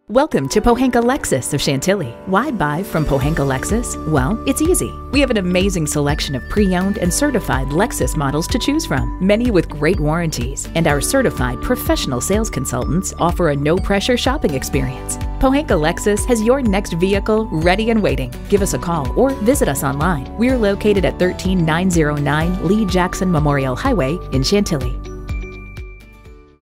Welcome to Pohanka Lexus of Chantilly. Why buy from Pohanka Lexus? Well, it's easy. We have an amazing selection of pre-owned and certified Lexus models to choose from, many with great warranties, and our certified professional sales consultants offer a no-pressure shopping experience. Pohanka Lexus has your next vehicle ready and waiting. Give us a call or visit us online. We're located at 13909 Lee Jackson Memorial Highway in Chantilly.